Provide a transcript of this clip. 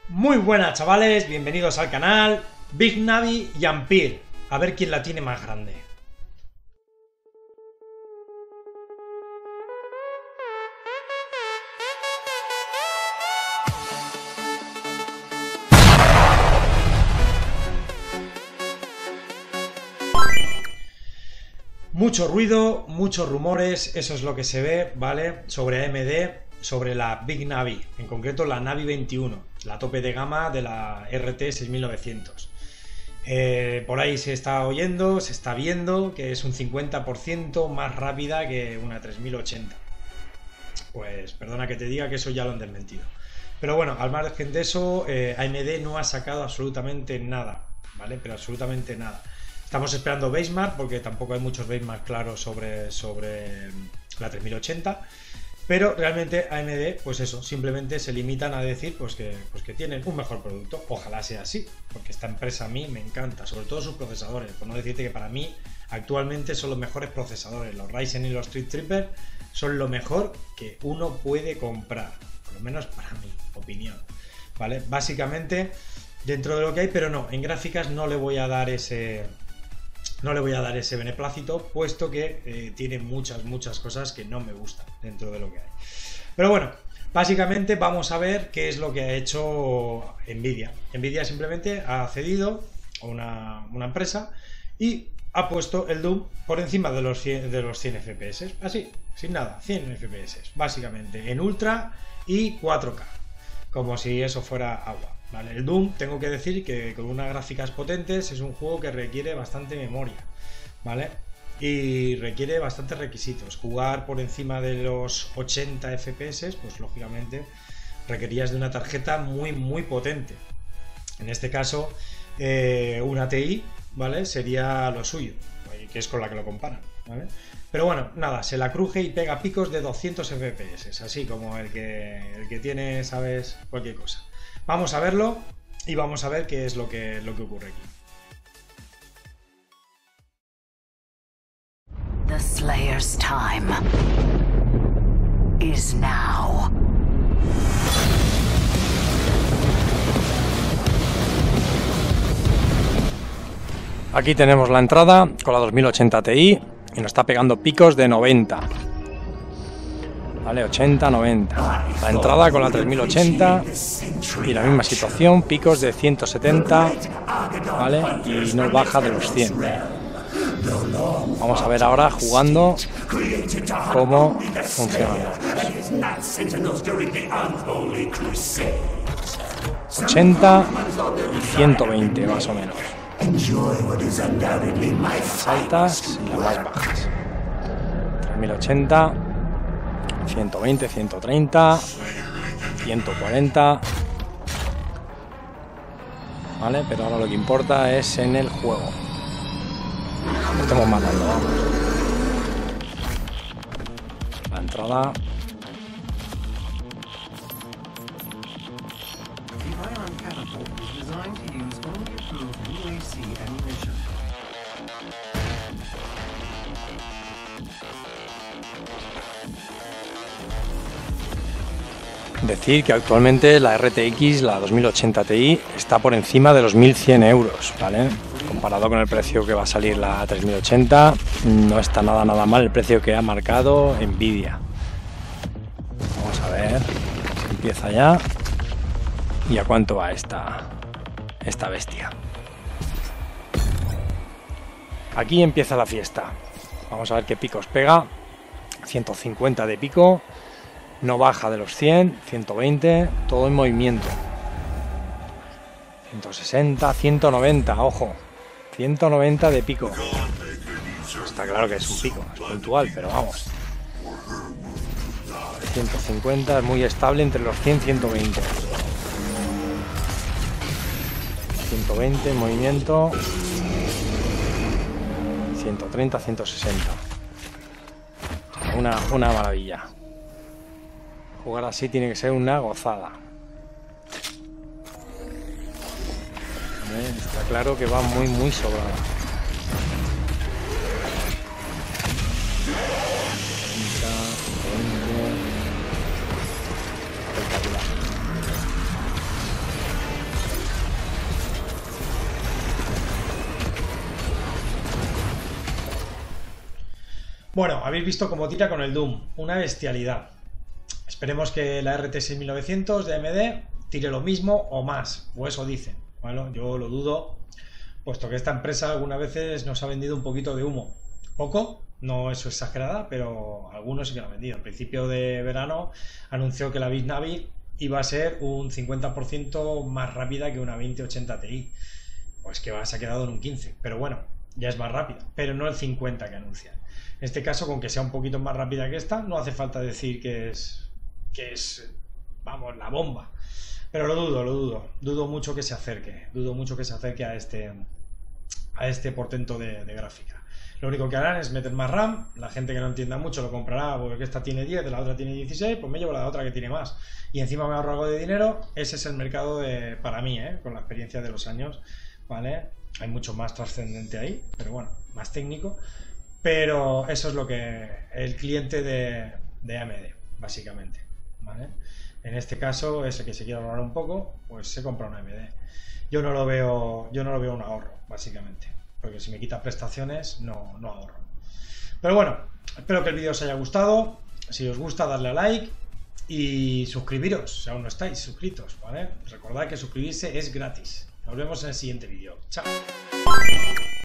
Muy buenas chavales, bienvenidos al canal Big Navi y Ampere. A ver quién la tiene más grande. Mucho ruido, muchos rumores, eso es lo que se ve, ¿vale? Sobre AMD, sobre la Big Navi, en concreto la Navi 21, la tope de gama de la RT 6900. Por ahí se está oyendo, se está viendo que es un 50% más rápida que una 3080. Pues perdona que te diga que eso ya lo han desmentido. Pero bueno, al margen de eso, AMD no ha sacado absolutamente nada, ¿vale? Pero absolutamente nada. Estamos esperando benchmark porque tampoco hay muchos benchmark claros sobre la 3080. Pero realmente AMD, pues eso, simplemente se limitan a decir pues que tienen un mejor producto. Ojalá sea así, porque esta empresa a mí me encanta, sobre todo sus procesadores. Por no decirte que para mí actualmente son los mejores procesadores. Los Ryzen y los Threadripper son lo mejor que uno puede comprar, por lo menos para mi opinión, ¿vale? Básicamente dentro de lo que hay, pero no, en gráficas no le voy a dar ese beneplácito, puesto que tiene muchas cosas que no me gustan dentro de lo que hay. Pero bueno, básicamente vamos a ver qué es lo que ha hecho Nvidia. Nvidia simplemente ha cedido a una empresa y ha puesto el Doom por encima de los 100 FPS, así, sin nada, 100 FPS, básicamente, en Ultra y 4K, como si eso fuera agua. Vale, el Doom, tengo que decir que con unas gráficas potentes es un juego que requiere bastante memoria, ¿vale? Y requiere bastantes requisitos. Jugar por encima de los 80 FPS, pues lógicamente requerías de una tarjeta muy potente. En este caso, una TI, ¿vale? Sería lo suyo, que es con la que lo comparan, ¿vale? Pero bueno, nada, se la cruje y pega picos de 200 FPS, así como el que tiene, ¿sabes? Cualquier cosa. Vamos a verlo y vamos a ver qué es lo que ocurre aquí. The Slayer's time is now. Aquí tenemos la entrada con la 2080 Ti y nos está pegando picos de 90. Vale, 80, 90. La entrada con la 3080 y la misma situación, picos de 170, ¿vale? Y no baja de los 100. Vamos a ver ahora jugando cómo funciona. 80 y 120 más o menos. Las altas y las más bajas. 3080. 120, 130, 140, ¿vale? Pero ahora lo que importa es en el juego. Lo estamos matando, vamos. La entrada. Decir que actualmente la RTX, la 2080 Ti, está por encima de los 1100 euros, ¿vale? Comparado con el precio que va a salir la 3080, no está nada mal el precio que ha marcado Nvidia. Vamos a ver si empieza ya y a cuánto va esta bestia. Aquí empieza la fiesta. Vamos a ver qué picos pega. 150 de pico. No baja de los 100, 120, todo en movimiento. 160, 190, ojo. 190 de pico. Está claro que es un pico, es puntual, pero vamos. 150 es muy estable entre los 100 y 120. 120 en movimiento. 130, 160. Una maravilla. Jugar así tiene que ser una gozada. Está claro que va muy sobrada. Espectacular. Bueno, habéis visto cómo tira con el Doom, una bestialidad. Esperemos que la RT 6900 de AMD tire lo mismo o más, o eso dicen. Bueno, yo lo dudo, puesto que esta empresa algunas veces nos ha vendido un poquito de humo. Poco, no es exagerada, pero algunos sí que lo han vendido. Al principio de verano anunció que la Big Navi iba a ser un 50% más rápida que una 2080 Ti. Pues que se ha quedado en un 15, pero bueno, ya es más rápida, pero no el 50 que anuncian. En este caso, con que sea un poquito más rápida que esta, no hace falta decir que es, vamos, la bomba. Pero lo dudo mucho que se acerque, a este portento de gráfica. Lo único que harán es meter más RAM, la gente que no entienda mucho lo comprará porque esta tiene 10, la otra tiene 16, pues me llevo la otra que tiene más. Y encima me ahorro algo de dinero. Ese es el mercado para mí, con la experiencia de los años, ¿vale? Hay mucho más trascendente ahí, pero bueno, más técnico. Pero eso es lo que el cliente de AMD, básicamente, ¿vale? En este caso, ese que se quiere ahorrar un poco, pues se compra una AMD. Yo no lo veo un ahorro, básicamente, porque si me quita prestaciones, no ahorro. Pero bueno, espero que el vídeo os haya gustado. Si os gusta, darle a like y suscribiros, si aún no estáis suscritos, ¿vale? Recordad que suscribirse es gratis. Nos vemos en el siguiente vídeo. Chao.